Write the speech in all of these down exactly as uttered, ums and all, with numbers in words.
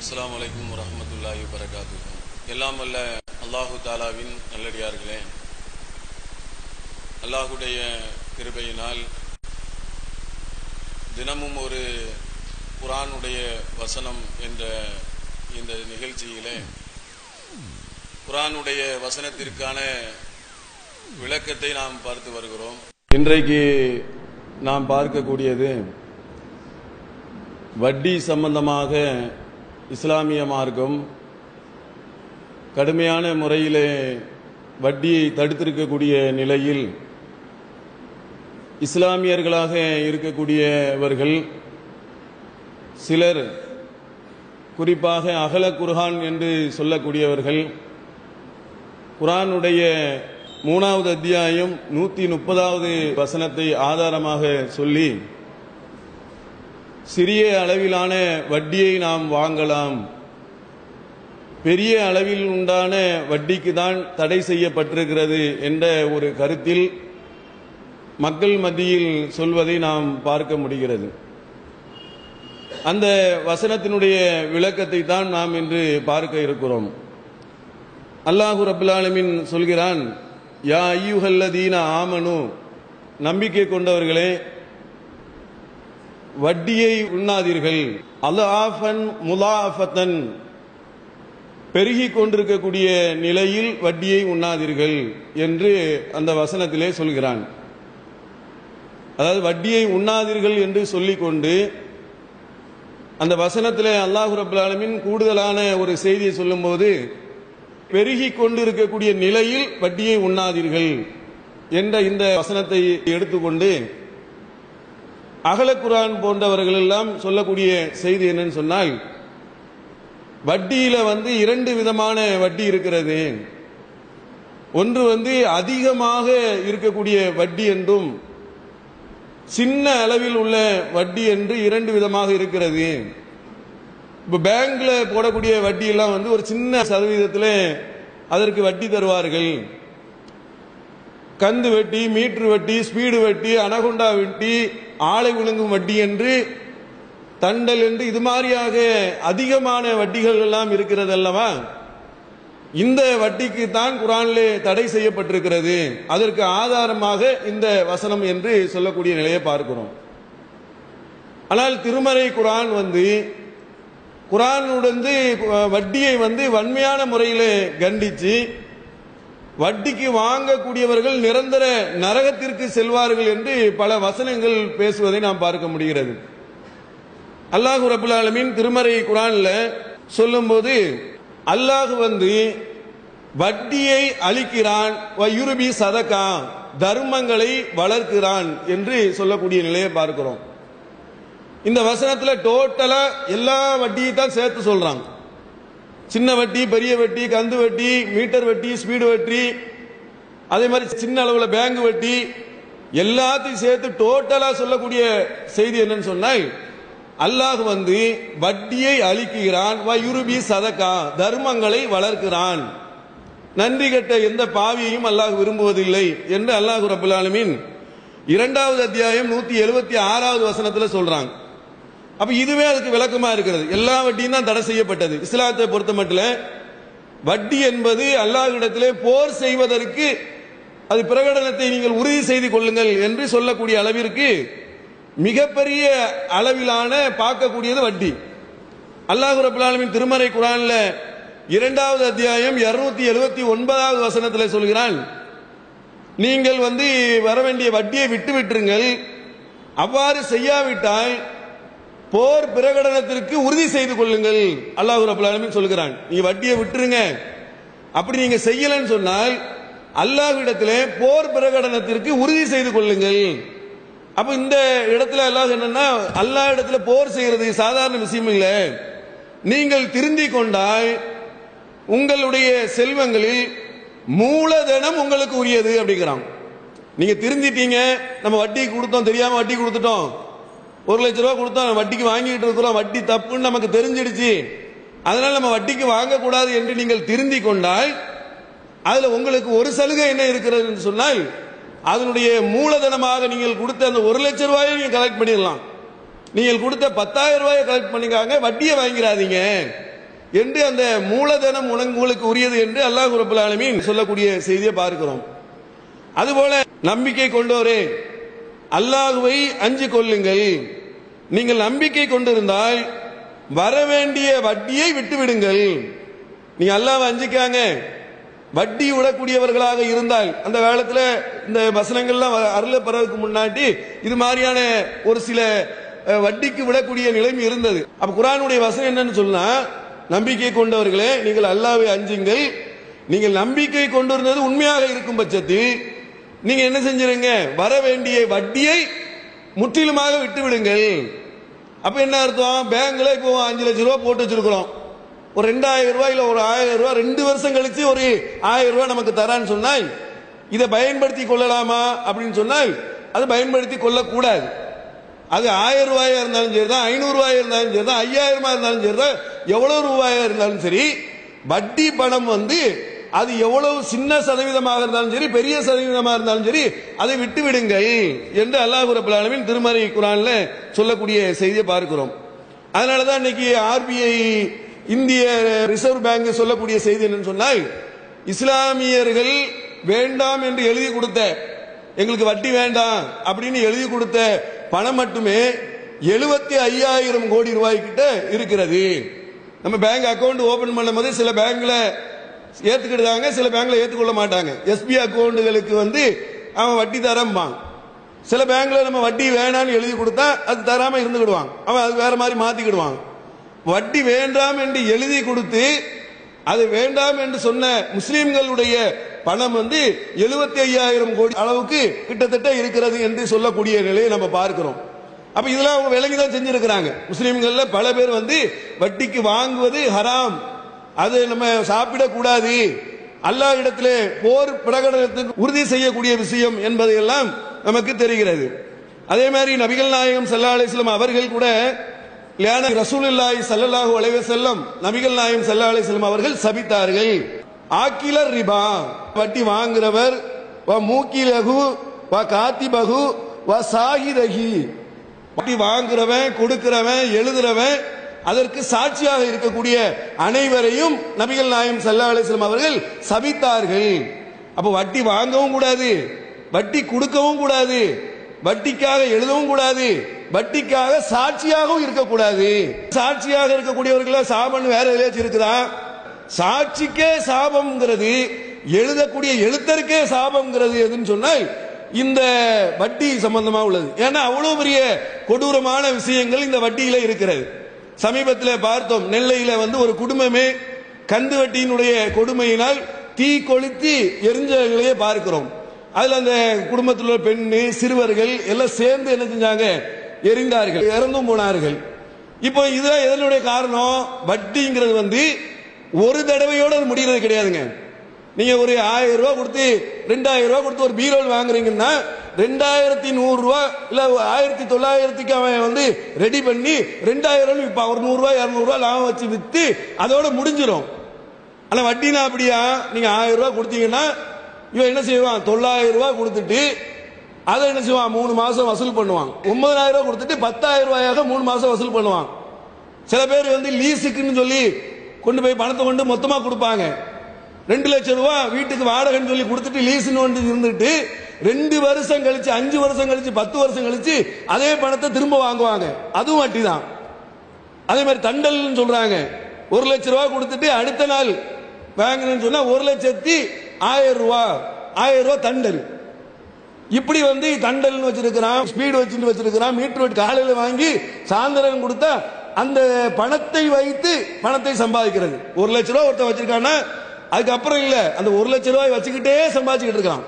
அஸ்ஸலாமு அலைக்கும் வரஹ்மத்துல்லாஹி வபரகாத்துஹு. எல்லாம் வல்ல அல்லாஹு தாலாவின் நல்லடியார்களே, அல்லாஹுடைய கிருபையினால் தினமும் ஒரு குர்ஆனுடைய வசனம் என்ற இந்த நிகழ்ச்சியிலே குர்ஆனுடைய வசனத்திற்கான விளக்கத்தை நாம் பார்த்து வருகிறோம். இன்றைக்கு நாம் பார்க்கக்கூடியது வட்டி சம்பந்தமாக இஸ்லாமிய மார்க்கம் கடுமையான முறையிலே வட்டியை தடுத்திருக்கக்கூடிய நிலையில் இஸ்லாமியர்களாக இருக்கக்கூடியவர்கள் சிலர், குறிப்பாக அகல குர்ஆன் என்று சொல்லக்கூடியவர்கள், குர்ஆனுடைய மூணாவது அத்தியாயம் நூத்தி முப்பதாவது வசனத்தை ஆதாரமாக சொல்லி சிறிய அளவிலான வட்டியை நாம் வாங்கலாம், பெரிய அளவில் உண்டான வட்டிக்கு தான் தடை செய்யப்பட்டிருக்கிறது என்ற ஒரு கருத்தில் மக்கள் மத்தியில் சொல்வதை நாம் பார்க்க முடிகிறது. அந்த வசனத்தினுடைய விளக்கத்தை தான் நாம் இன்று பார்க்க இருக்கிறோம். அல்லாஹு ரப்பல் ஆலமீன் சொல்கிறான், யா அய்யுஹல்லதீன ஆமனு, நம்பிக்கை கொண்டவர்களே, வட்டியை உண்ணாதீர்கள், அல்ஆஃபன் முலாஃபத்தன், பெருகி கொண்டிருக்கக்கூடிய நிலையில் வட்டியை உண்ணாதீர்கள் என்று அந்த வசனத்திலே சொல்கிறான். அதாவது வட்டியை உண்ணாதீர்கள் என்று சொல்லிக்கொண்டு அந்த வசனத்திலே அல்லாஹு ரப்பல் ஆலமீன் கூடுதலான ஒரு செய்தியை சொல்லும்போது, பெருகி கொண்டிருக்கக்கூடிய நிலையில் வட்டியை உண்ணாதீர்கள் என்ற இந்த வசனத்தை எடுத்துக்கொண்டு அகல குர்ஆன் போன்றவர்கள் எல்லாம் சொல்லக்கூடிய செய்தி என்னன்னு சொன்னால், வட்டியில வந்து இரண்டு விதமான வட்டி இருக்கிறது. ஒன்று வந்து அதிகமாக இருக்கக்கூடிய வட்டி என்றும் சின்ன அளவில் உள்ள வட்டி என்று இரண்டு விதமாக இருக்கிறது. இப்ப பேங்க்ல போடக்கூடிய வட்டி எல்லாம் வந்து ஒரு சின்ன சதவீதத்தில் அதற்கு வட்டி தருவார்கள். கந்து வட்டி, மீட்டர் வட்டி, ஸ்பீடு வட்டி, அனகொண்டா வட்டி, ஆலை விழுங்கும் வட்டி என்று, தண்டல் என்று இது மாதிரியாக அதிகமான வட்டிகள் எல்லாம் இருக்கிறது அல்லவா. இந்த வட்டிக்கு தான் குர்ஆனிலே தடை செய்யப்பட்டிருக்கிறது, அதற்கு ஆதாரமாக இந்த வசனம் என்று சொல்லக்கூடிய நிலையை பார்க்கிறோம். ஆனால் திருமறை குர்ஆன் வந்து குர்ஆனுடன் வட்டியை வந்து வன்மையான முறையில் கண்டிச்சு, வட்டிக்கு வாங்கக்கூடியவர்கள் நிரந்தர நரகத்திற்கு செல்வார்கள் என்று பல வசனங்கள் பேசுவதை நாம் பார்க்க முடிகிறது. அல்லாஹு ரப்பல் ஆலமீன் திருமறை குர்ஆன்ல சொல்லும்போது, அல்லாஹ் வந்து வட்டியை அளிக்கிறான், வயுருபி சதகா, தர்மங்களை வளர்க்கிறான் என்று சொல்லக்கூடிய நிலையை பார்க்கிறோம். இந்த வசனத்துல டோட்டலா எல்லா வட்டியை தான் சேர்த்து சொல்றாங்க. சின்ன வட்டி, பெரிய வட்டி, கந்து வட்டி, மீட்டர் வட்டி, ஸ்பீடு வட்டி, அதே மாதிரி சின்ன அளவுல பேங்க் வட்டி, எல்லாத்தையும் சேர்த்து டோட்டலா சொல்லக்கூடிய செய்தி என்னன்னு சொன்னால், அல்லாஹ் வந்து வட்டியை அளிக்கிறான், வயுருபி சதகா, தர்மங்களை வளர்க்கிறான், நன்றி கெட்ட எந்த பாவியையும் அல்லாஹ் விரும்புவதில்லை என்று அல்லாஹ் ரப்பல் ஆலமீன் இரண்டாவது அத்தியாயம் நூத்தி எழுபத்தி ஆறாவது வசனத்துல சொல்றாங்க. அப்ப இதுவே அதுக்கு விளக்கமா இருக்கிறது. எல்லா வட்டியும் தான் தடை செய்யப்பட்டது. இஸ்லாத்தை பொறுத்த மட்டும் வட்டி என்பது அல்லாஹ்விடத்திலே போர் செய்வதற்கு அது பிரகடனத்தை நீங்கள் உறுதி செய்து கொள்ளுங்கள் என்று சொல்லக்கூடிய அளவிற்கு மிகப்பெரிய அளவிலான பார்க்கக்கூடியது வட்டி. அல்லாஹ் ரப்பல் ஆலமீன் திருமறை குர்ஆன்ல இரண்டாவது அத்தியாயம் இருநூத்தி எழுபத்தி ஒன்பதாவது வசனத்தில் சொல்கிறான், நீங்கள் வந்து வர வேண்டிய வட்டியை விட்டு விட்டுருங்கள், அவ்வாறு செய்யாவிட்டால் போர் பிரகடனத்திற்கு உறுதி செய்து கொள்ளுங்கள். அல்லாஹ் ரப்பல் ஆலமீன் சொல்கிறான், நீங்க வட்டியை விட்டுருங்க. அப்படி நீங்க செய்யலன்னு சொன்னால் அல்லாஹ்விடத்திலே போர் பிரகடனத்திற்கு உறுதி செய்து கொள்ளுங்கள். அப்ப இந்த இடத்துல அல்லாஹ் என்னன்னா, அல்லாஹ் இடத்துல போர் செய்யறது சாதாரண விஷயம் இல்லை. நீங்கள் திருந்தி கொண்டால் உங்களுடைய செல்வங்களில் மூலதனம் உங்களுக்கு உரியது அப்படிங்கிறான். நீங்க திருந்திட்டீங்க, நம்ம வட்டி கொடுத்தோம், தெரியாம வட்டி கொடுத்துட்டோம், ஒரு லட்சம் ரூபாய் கொடுத்தோம், வட்டிக்கு வாங்கிட்டு இருக்கிறோம், வட்டி தப்புன்னு நமக்கு தெரிஞ்சிடுச்சு, அதனால நம்ம வட்டிக்கு வாங்கக்கூடாது என்று நீங்கள் திருந்தி கொண்டால் அதுல உங்களுக்கு ஒரு சலுகை என்ன இருக்கிறது என்று சொன்னால், அதனுடைய மூலதனமாக நீங்கள் கொடுத்த அந்த ஒரு லட்சம் ரூபாயை நீங்க கலெக்ட் பண்ணிடலாம். நீங்கள் கொடுத்த பத்தாயிரம் ரூபாயை கலெக்ட் பண்ணிக்காங்க, வட்டியை வாங்கிறாதீங்க என்று அந்த மூலதனம் உங்களுக்கு உரியது என்று அல்லாஹ் ரப்பல் ஆலமீன் சொல்லக்கூடிய செய்தியை பார்க்கிறோம். அதுபோல நம்பிக்கை கொண்டோரே அல்லாஹ்வை அஞ்சி கொள்ளுங்கள். நீங்கள் நம்பிக்கை கொண்டிருந்தால் வரவேண்டிய வட்டியை விட்டுவிடுங்கள். நீங்க அல்லாஹ்வை அஞ்சிக்காங்க, வட்டி விடக்கூடியவர்களாக இருந்தால், அந்த காலத்தில் இந்த வசனங்கள்லாம் அருளப்படுறதுக்கு முன்னாடி இது மாதிரியான ஒரு சில வட்டிக்கு விடக்கூடிய நிலைமை இருந்தது. அப்ப குர்ஆனுடைய வசனம் என்னன்னு சொன்னா, நம்பிக்கை கொண்டவர்களே நீங்கள் அல்லாஹ்வை அஞ்சுங்கள். நீங்கள் நம்பிக்கை கொண்டிருந்தது உண்மையாக இருக்கும் பட்சத்தில் நீங்க என்ன செஞ்சிருங்க, வர வேண்டிய வட்டியை முற்றிலுமாக விட்டு விடுங்கள். அப்ப என்ன அர்த்தம், பேங்க்ல இப்போ அஞ்சு லட்சம் ரூபாய் போட்டு வச்சிருக்கிறோம், ஒரு ரெண்டாயிரம் ரூபாய் இல்ல ஒரு ஆயிரம் ரூபாய் ரெண்டு வருஷம் கழிச்சு ஒரு ஆயிரம் ரூபாய் நமக்கு தரான்னு சொன்னால் இதை பயன்படுத்தி கொள்ளலாமா அப்படின்னு சொன்னால் அது பயன்படுத்தி கொள்ளக்கூடாது. அது ஆயிரம் ரூபாயா இருந்தாலும் சரிதான், ஐநூறு ரூபாயா இருந்தாலும் சரிதான், ஐயாயிரமா இருந்தாலும் சரிதான், எவ்வளவு ரூபாயா இருந்தாலும் சரி, வட்டி பணம் வந்து அது எவ்வளவு சின்ன சதவீதமாக இருந்தாலும் சரி, பெரிய சதவீதமாக இருந்தாலும் சரி, அதை விட்டு விடுங்கள் என்று அல்லாஹ் ரப்பல் ஆலமீன் திருமறை குர்ஆன்ல சொல்லக்கூடிய செய்தியை பார்க்கிறோம். அதனாலதான் இன்னைக்கு ஆர்பிஐ இந்திய ரிசர்வ் பேங்க் சொல்லக்கூடிய செய்தி என்னன்னு சொன்னால், இஸ்லாமியர்கள் வேண்டாம் என்று எழுதி கொடுத்த, எங்களுக்கு வட்டி வேண்டாம் அப்படின்னு எழுதி கொடுத்த பணம் மட்டுமே எழுபத்தி ஐயாயிரம் கோடி ரூபாய் கிட்ட இருக்கிறது. நம்ம பேங்க் அக்கௌண்ட் ஓபன் பண்ணும் போது சில பேங்க்ல ஏத்துக்கிட்டாங்க, சில பேங்க்ல ஏத்துக்கொள்ள மாட்டாங்க. எஸ்பி அக்கௌண்ட்களுக்கு வந்து அவன் வட்டி தரம்பான். சில பேங்க்ல நம்ம வட்டி வேணான்னு எழுதி கொடுத்தா அது தராம இருந்துக்கிடுவான், அவன் அது வேற மாதிரி மாத்திக்கிடுவான். வட்டி வேண்டாம் என்று எழுதி கொடுத்து அது வேண்டாம் என்று சொன்ன முஸ்லிம்களுடைய பணம் வந்து எழுபத்தி ஐயாயிரம் கோடி அளவுக்கு கிட்டத்தட்ட இருக்கிறது என்று சொல்லக்கூடிய நிலையை நம்ம பார்க்கிறோம். அப்ப இதெல்லாம் அவங்க விளங்கிதான் செஞ்சிருக்கிறாங்க. முஸ்லிம்கள்ல பல பேர் வந்து வட்டிக்கு வாங்குவது ஹராம், அது நம்ம சாப்பிடக்கூடாது, அல்லாஹ் இடத்திலே போர் பிரகடனத்துக்கு உறுதி செய்யக்கூடிய விஷயம் என்பதையெல்லாம் நமக்கு தெரிகிறது. அதே மாதிரி நபிகள் நாயகம் ஸல்லல்லாஹு அலைஹி வஸல்லம் அவர்கள் கூட ரசூலுல்லாஹி ஸல்லல்லாஹு அலைஹி வஸல்லம் நபிகள் நாயகம் ஸல்லல்லாஹு அலைஹி வஸல்லம் அவர்கள் சபித்தார்கள், ஆக்கிலர் ரிபா, வட்டி வாங்குறவர், வ மூக்கிலகு வ காத்திபகு வ சாஹிதஹி, வட்டி வாங்குறவன், கொடுக்கிறவன், எழுதுறவன், அதற்கு சாட்சியாக இருக்கக்கூடிய அனைவரையும் நபிகள் நாயகம் ஸல்லல்லாஹு அலைஹி வஸல்லம் அவர்கள் சபித்தார்கள். அப்ப வட்டி வாங்கவும் கூடாது, வட்டி கொடுக்கவும் கூடாது, வட்டிக்காக எழுதவும் கூடாது, வட்டிக்காக சாட்சியாகவும் இருக்கக்கூடாது. சாட்சியாக இருக்கக்கூடியவர்கள சாபம் வேற எதாச்சும் இருக்குதா? சாட்சிக்கே சாபம்ங்கிறது, எழுதக்கூடிய எழுத்தருக்கே சாபம்ங்கிறது எதுன்னு சொன்னால் இந்த வட்டி சம்பந்தமா உள்ளது. ஏன்னா அவ்வளவு பெரிய கொடூரமான விஷயங்கள் இந்த வட்டியில இருக்கிறது. சமீபத்தில் பார்த்தோம், நெல்லையில வந்து ஒரு குடும்பமே கந்து வட்டியினுடைய கொடுமையினால் தீ கொளுத்தி எரிஞ்ச நிலையை பார்க்கிறோம். அதுல அந்த குடும்பத்தில் உள்ள பெண்ணு, சிறுவர்கள் எல்லாம் சேர்ந்து என்ன செஞ்சாங்க, எரிந்தார்கள், இறந்தும் போனார்கள். இப்போ இதுதான் எதனுடைய காரணம், வட்டிங்கிறது வந்து ஒரு தடவையோட முடிகிறது கிடையாதுங்க. நீங்க ஒரு ஆயிரம் ரூபாய் கொடுத்து ரெண்டாயிரம் ரூபாய் கொடுத்து ஒரு பீரோல் வாங்குறீங்கன்னா ரெண்டாயிரத்தி நூறு ரூபாய் இல்ல ஆயிரத்தி தொள்ளாயிரத்துக்கு அவன் வந்து ரெடி பண்ணி ரெண்டாயிரம் இப்ப ஒரு நூறு ரூபாய் இருநூறு ரூபாய் லாபம் வச்சு வித்து அதோட முடிஞ்சிடும். ஆனா வட்டினா அப்படியா, நீங்க ஆயிரம் ரூபாய் கொடுத்தீங்கன்னா இவன் என்ன செய்வான், தொள்ளாயிரம் ரூபாய் கொடுத்துட்டு அதை என்ன செய்வான், மூணு மாசம் வசூல் பண்ணுவான். ஒன்பதாயிரம் ரூபாய் கொடுத்துட்டு பத்தாயிரம் ரூபாயாக மூணு மாசம் வசூல் பண்ணுவான். சில பேர் வந்து லீஸுக்குன்னு சொல்லி கொண்டு போய் பணத்தை கொண்டு மொத்தமா கொடுப்பாங்க. ரெண்டு லட்சம் ரூபாய் வீட்டுக்கு வாடகைன்னு சொல்லி கொடுத்துட்டு லீஸ்னு வந்து இருந்துட்டு ரெண்டு வருஷம் கழிச்சு, அஞ்சு வருஷம் கழிச்சு, பத்து வருஷம் கழிச்சு அதே பணத்தை திரும்ப வாங்குவாங்க. அதுவும் வட்டி தான். அதே மாதிரி தண்டல்னு சொல்றாங்க, ஒரு லட்சம் ரூபாய் கொடுத்துட்டு அடுத்த நாள் வாங்கணும்னு சொன்னா ஒரு லட்சத்தி ஆயிரம் ரூபாய் ஆயிரம் ரூபாய் தண்டல். இப்படி வந்து தண்டல் வச்சிருக்கிறான், ஸ்பீடு வச்சுட்டு வச்சிருக்கிறான், மீட்டர் வெட்டு காலையில வாங்கி சாயந்தரம் கொடுத்தா அந்த பணத்தை வைத்து பணத்தை சம்பாதிக்கிறது. ஒரு லட்சம் ரூபாய் ஒருத்தன் வச்சிருக்கான்னா அதுக்கப்புறம் இல்ல, அந்த ஒரு லட்சம் ரூபாய் வச்சுக்கிட்டே சம்பாதிச்சுக்கிட்டு இருக்கான்.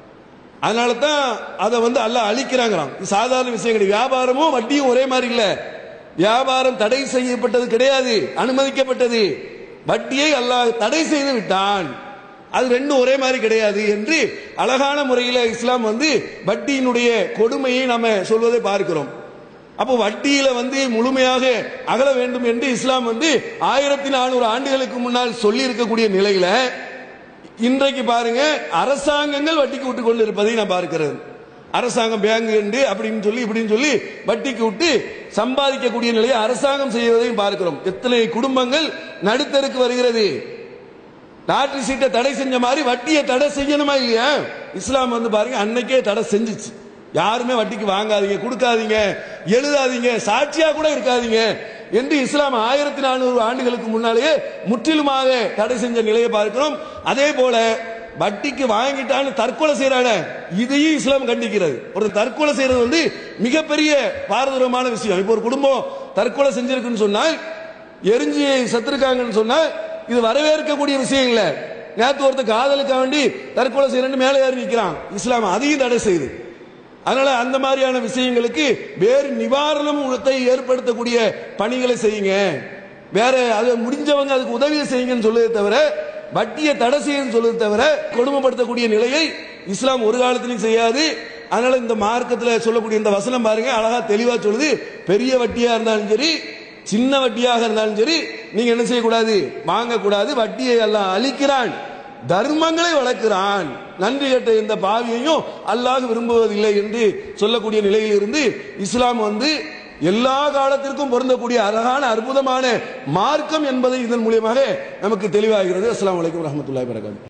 அதனால தான் அதை வந்து அல்லாஹ் அழிக்கிறாங்கிறான். சாதாரண விஷயம் கிடையாது. வியாபாரமும் வட்டியும் ஒரே மாதிரி இல்ல. வியாபாரம் தடை செய்யப்பட்டது கிடையாது, அனுமதிக்கப்பட்டது. வட்டியை அல்லாஹ் தடை செய்து விட்டான். அது ரெண்டும் ஒரே மாதிரி கிடையாது என்று அழகான முறையில் இஸ்லாம் வந்து வட்டியினுடைய கொடுமையை நாம சொல்வதை பார்க்கிறோம். அப்போ வட்டியில வந்து முழுமையாக அகல வேண்டும் என்று இஸ்லாம் வந்து ஆயிரத்தி நானூறு ஆண்டுகளுக்கு முன்னால் சொல்லி இருக்கக்கூடிய நிலையில இன்றைக்கு பாருங்க, அரசாங்கங்கள் வட்டிக்கு விட்டு கொண்டு இருப்பதை நான் பார்க்கிறேன். அரசாங்கம் பேங்க் என்று அப்படின்னு சொல்லி இப்படின்னு சொல்லி வட்டிக்கு விட்டு சம்பாதிக்கக்கூடிய நிலையை அரசாங்கம் செய்வதையும் பார்க்கிறோம். எத்தனை குடும்பங்கள் நடுத்தருக்கு வருகிறது. லாட்டரி சீட்டை தடை செஞ்ச மாதிரி வட்டியை தடை செய்யணுமா இல்லையா? இஸ்லாம் வந்து பாருங்க அன்னைக்கே தடை செஞ்சிச்சு. யாருமே வட்டிக்கு வாங்காதீங்க, கொடுக்காதீங்க, எழுதாதீங்க, சாட்சியா கூட இருக்காதீங்க என்று இஸ்லாம் ஆயிரத்தி நானூறு ஆண்டுகளுக்கு முன்னாலேயே முற்றிலுமாக தடை செஞ்ச நிலையை பார்க்கிறோம். அதே போல வட்டிக்கு வாங்கிட்டான்னு தற்கொலை செய்யறான இதையும் இஸ்லாம் கண்டிக்கிறது. ஒரு தற்கொலை செய்யறது வந்து மிகப்பெரிய பாரதூரமான விஷயம். இப்போ ஒரு குடும்பம் தற்கொலை செஞ்சிருக்குன்னு சொன்னால், எரிஞ்சு செத்துருக்காங்கன்னு சொன்னால் இது வரவேற்கக்கூடிய விஷயம் இல்ல. நேற்று ஒருத்தர் காதலுக்காக வேண்டி தற்கொலை செய்யறேன்னு மேலே ஏறி நிற்கிறான், இஸ்லாம் அதையும் தடை செய்யுது. அதனால அந்த மாதிரியான விஷயங்களுக்கு வேறு நிவாரணத்தை ஏற்படுத்தக்கூடிய பணிகளை செய்யுங்க, வேற அதை முடிஞ்சவங்க அதுக்கு உதவியை செய்யுங்கன்னு சொல்லுவதை தவிர, வட்டியை தடை செய்யும் சொல்லுவதை தவிர கொடுமைப்படுத்தக்கூடிய நிலையை இஸ்லாம் ஒரு காலத்திலும் செய்யாது. அதனால இந்த மார்க்கத்தில் சொல்லக்கூடிய இந்த வசனம் பாருங்க, அழகா தெளிவா சொல்லுது. பெரிய வட்டியா இருந்தாலும் சரி, சின்ன வட்டியாக இருந்தாலும் சரி, நீங்க என்ன செய்யக்கூடாது, வாங்கக்கூடாது. வட்டியை எல்லாம் அழிக்கிறான், தர்மங்களை வளர்க்கிறான், நன்றி கெட்ட இந்த பாவியையும் அல்லாஹ் விரும்புவதில்லை என்று சொல்லக்கூடிய நிலையில் இருந்து இஸ்லாம் வந்து எல்லா காலத்திற்கும் பொருந்தக்கூடிய அழகான அற்புதமான மார்க்கம் என்பதை இதன் மூலியமாக நமக்கு தெளிவாகிறது. அஸ்ஸலாமு அலைக்கும் வரஹ்மத்துல்லாஹி வபரகாத்துஹு.